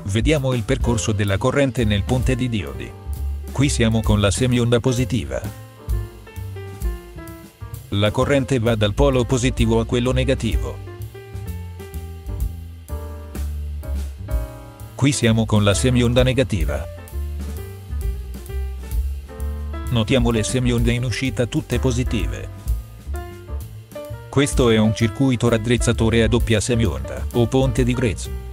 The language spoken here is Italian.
Vediamo il percorso della corrente nel ponte di diodi. Qui siamo con la semionda positiva. La corrente va dal polo positivo a quello negativo. Qui siamo con la semionda negativa. Notiamo le semionde in uscita tutte positive. Questo è un circuito raddrizzatore a doppia semionda, o ponte di Grace.